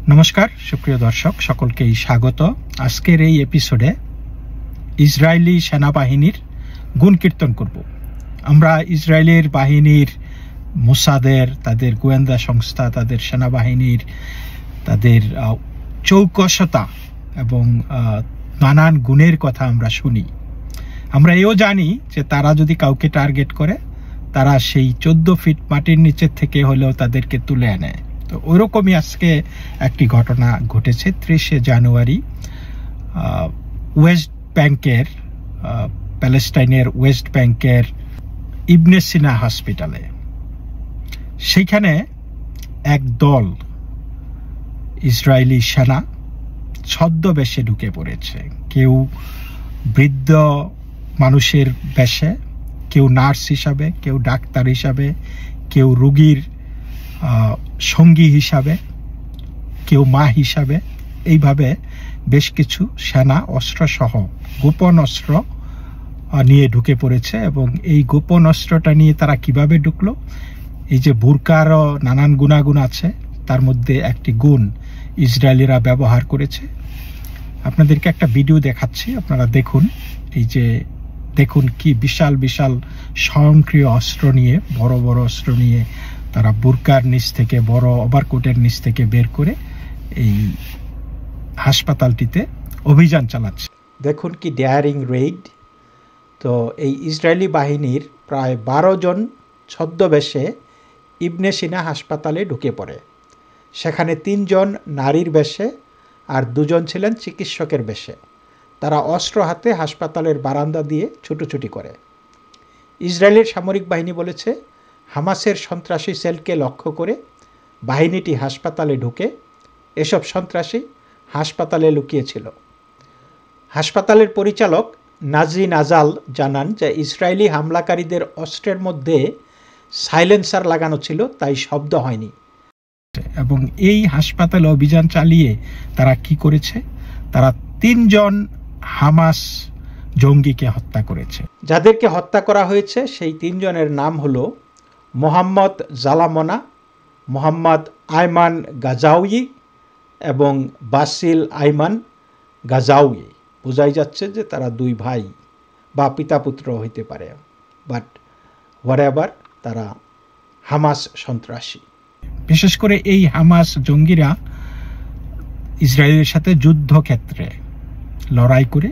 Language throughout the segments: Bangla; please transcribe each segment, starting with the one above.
নমস্কার সুপ্রিয় দর্শক, সকলকেই স্বাগত। আজকের এই এপিসোডে ইসরায়েলি সেনাবাহিনীর গুণ কীর্তন করব। আমরা ইসরায়েলের বাহিনীর, মোসাদের, তাদের গোয়েন্দা সংস্থা, তাদের সেনাবাহিনীর, তাদের চৌকসতা এবং নানান গুণের কথা আমরা শুনি। আমরা এও জানি যে তারা যদি কাউকে টার্গেট করে, তারা সেই 14 ফিট মাটির নিচের থেকে হলেও তাদেরকে তুলে আনে। তো ওইরকমই আজকে একটি ঘটনা ঘটেছে 30শে জানুয়ারি ওয়েস্ট ব্যাংকের, প্যালেস্টাইনের ওয়েস্ট ব্যাংকের ইবনে সিনা হসপিটালে। সেইখানে এক দল ইসরায়েলি সেনা ছদ্মবেশে ঢুকে পড়েছে। কেউ বৃদ্ধ মানুষের বেশে, কেউ নার্স হিসাবে, কেউ ডাক্তার হিসাবে, কেউ রোগীর সঙ্গী হিসাবে, কেউ মা হিসাবে। এইভাবে বেশ কিছু সেনা অস্ত্রসহ গোপন অস্ত্র নিয়ে ঢুকে পড়েছে। এবং এই গোপন অস্ত্রটা নিয়ে তারা কিভাবে ঢুকলো, এই যে বুরকারও নানান গুণাগুণ আছে, তার মধ্যে একটি গুণ ইসরায়েলিরা ব্যবহার করেছে। আপনাদেরকে একটা ভিডিও দেখাচ্ছি, আপনারা দেখুন। এই যে দেখুন কি বিশাল বিশাল স্বয়ংক্রিয় অস্ত্র নিয়ে, বড় বড় অস্ত্র নিয়ে তারা বুরকার নিচ থেকে, বড় ওভারকোটের নিচ থেকে বের করে এই হাসপাতালটিতে অভিযান চালাচ্ছে। দেখুন কি ডেয়ারিং রেইড। তো এই ইসরায়েলি বাহিনীর প্রায় 12 জন ছদ্মবেশে ইবনে সিনা হাসপাতালে ঢুকে পড়ে। সেখানে 3 জন নারীর বেশে আর 2 জন ছিলেন চিকিৎসকের বেশে। তারা অস্ত্র হাতে হাসপাতালের বারান্দা দিয়ে ছুটোছুটি করে। ইসরায়েলের সামরিক বাহিনী বলেছে, হামাসের সন্ত্রাসী সেলকে লক্ষ্য করে বাহিনীটি হাসপাতালে ঢুকে এসব সন্ত্রাসী হাসপাতালে লুকিয়েছিল। হাসপাতালের পরিচালক নাজরিন আজাল জানান যে ইসরায়েলি হামলাকারীদের অস্ত্রের মধ্যে সাইলেন্সার লাগানো ছিল, তাই শব্দ হয়নি। এবং এই হাসপাতালে অভিযান চালিয়ে তারা কি করেছে, তারা 3 জন হামাস জঙ্গিকে হত্যা করেছে। যাদেরকে হত্যা করা হয়েছে সেই 3 জনের নাম হলো মোহাম্মদ জালামনা, মোহাম্মদ আয়মান গাজাউই এবং বাসিল আইমান গাজাউই। বোঝাই যাচ্ছে যে তারা 2 ভাই বা পিতা পুত্র হইতে পারে, বাট হোয়াটএভার, তারা হামাস সন্ত্রাসী। বিশেষ করে এই হামাস জঙ্গিরা ইসরায়েলের সাথে যুদ্ধক্ষেত্রে লড়াই করে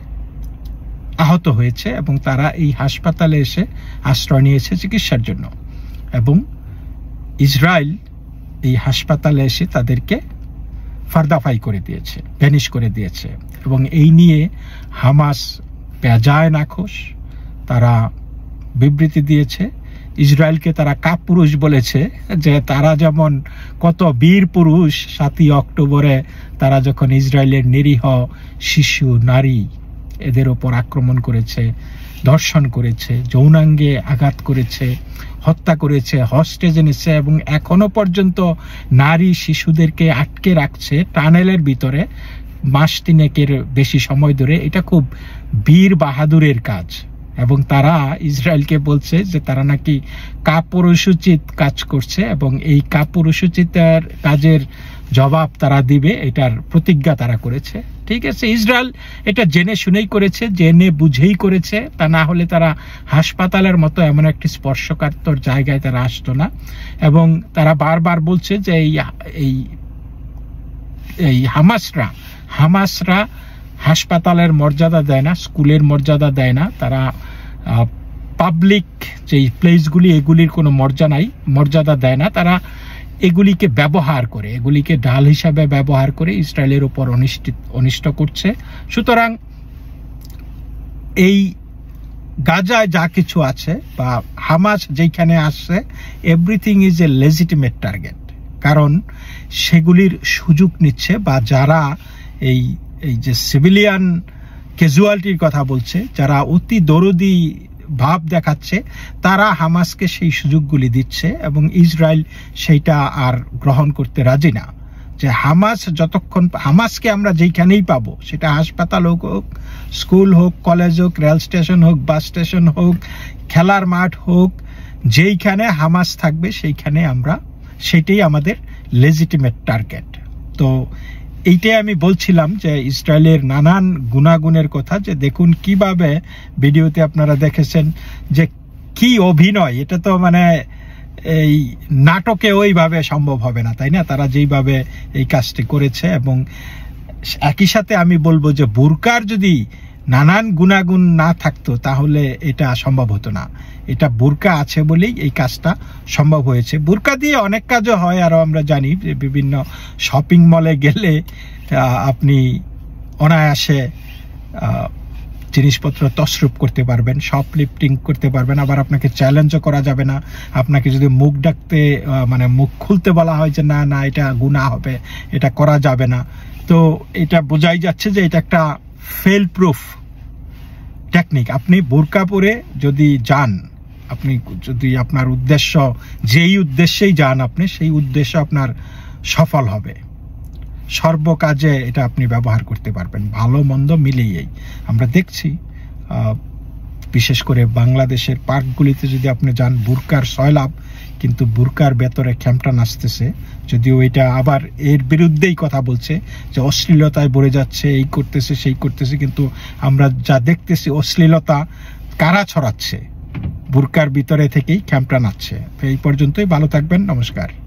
আহত হয়েছে এবং তারা এই হাসপাতালে এসে আশ্রয় নিয়েছে চিকিৎসার জন্য। এবং ইসরায়েল এই হাসপাতালে এসে তাদেরকে ফার্দাফাই করে দিয়েছে, ভ্যানিশ করে দিয়েছে। এবং এই নিয়ে হামাস বেজায় নাখোশ, তারা বিবৃতি দিয়েছে। ইসরায়েলকে তারা কাপুরুষ বলেছে, যে তারা যেমন কত বীর পুরুষ 7ই অক্টোবরে তারা যখন ইসরায়েলের নিরীহ শিশু, নারী এদের ওপর আক্রমণ করেছে, ধর্ষণ করেছে, যৌনাঙ্গে আঘাত করেছে, হত্যা করেছে, হস্টেজ এনেছে এবং এখনো পর্যন্ত নারী শিশুদেরকে আটকে রাখছে টানেলের ভিতরে মাস 3 বেশি সময় ধরে। এটা খুব বীর বাহাদুরের কাজ। এবং তারা ইসরায়েলকে বলছে যে তারা নাকি কাপুরুষোচিত কাজ করছে এবং এই কাপুরুষোচিতের কাজের জবাব তারা দিবে, এটার প্রতিজ্ঞা তারা করেছে। ঠিক আছে, ইসরায়েল এটা জেনে শুনেই করেছে, জেনে বুঝেই করেছে। তা না হলে তারা হাসপাতালের মতো এমন একটি স্পর্শকাতর জায়গায় তারা আসতো না। এবং তারা বারবার বলছে যে এই হামাসরা হাসপাতালের মর্যাদা দেয় না, স্কুলের মর্যাদা দেয় না। তারা পাবলিক যেই প্লেসগুলি, এগুলির কোনো মর্যাদা দেয় না। তারা এগুলিকে ব্যবহার করে, এগুলিকে ঢাল হিসাবে ব্যবহার করে ইসরায়েলের উপর অনিষ্ট করছে। সুতরাং এই গাজায় যা কিছু আছে বা হামাস যেখানে আসছে, everything is a legitimate target. কারণ সেগুলির সুযোগ নিচ্ছে, বা যারা এই যে সিভিলিয়ান ক্যাজুয়ালিটির কথা বলছে, যারা অতি দরদি ভাব দেখাচ্ছে, তারা হামাসকে সেই সুযোগগুলি দিচ্ছে এবং ইসরায়েল সেইটা আর গ্রহণ করতে রাজি না। যে হামাসকে আমরা যেখানেই পাবো, সেটা হাসপাতাল হোক, স্কুল হোক, কলেজ হোক, রেল স্টেশন হোক, বাস স্টেশন হোক, খেলার মাঠ হোক, যেইখানে হামাস থাকবে সেইখানে সেটাই আমাদের লেজিটিমেট টার্গেট। তো এইটাই আমি বলছিলাম যে ইসরায়েলের নানান গুণাগুণের কথা, যে দেখুন কিভাবে ভিডিওতে আপনারা দেখেছেন যে কি অভিনয়, এটা তো মানে এই নাটকে ওইভাবে সম্ভব হবে না, তাই না? তারা যেইভাবে এই কাজটি করেছে। এবং একই সাথে আমি বলবো যে বুরকার যদি নানান গুণাগুণ না থাকতো তাহলে এটা সম্ভব হতো না। এটা বুরকা আছে বলেই এই কাজটা সম্ভব হয়েছে। বুরকা দিয়ে অনেক কাজও হয়, আরও আমরা জানি যে বিভিন্ন শপিং মলে গেলে আপনি অনায়াসে জিনিসপত্র তছরূপ করতে পারবেন, শপলিফটিং করতে পারবেন, আবার আপনাকে চ্যালেঞ্জও করা যাবে না। আপনাকে যদি মুখ ডাকতে মানে মুখ খুলতে বলা হয় যে না না এটা গুনাহ হবে, এটা করা যাবে না, তো এটা বোঝাই যাচ্ছে যে এটা একটা ফেল প্রুফ টেকনিক। আপনি বোরকা পরে যদি যান, আপনি যদি আপনার উদ্দেশ্য যেই উদ্দেশ্যেই যান আপনি, সেই উদ্দেশ্য আপনার সফল হবে। সর্বকাজে এটা আপনি ব্যবহার করতে পারবেন, ভালো মন্দ মিলিয়েই। আমরা দেখছি বিশেষ করে বাংলাদেশের পার্কগুলিতে যদি আপনি যান, বুরকার সয়লাভ, কিন্তু বুরকার ভেতরে খ্যামটা নাচতেছে। যদিও এটা আবার এর বিরুদ্ধেই কথা বলছে যে অশ্লীলতায় ভরে যাচ্ছে, এই করতেছে সেই করতেছে, কিন্তু আমরা যা দেখতেছি অশ্লীলতা কারা ছড়াচ্ছে? বুরকার ভিতরে থেকেই খ্যামটা নাচছে। এই পর্যন্তই, ভালো থাকবেন, নমস্কার।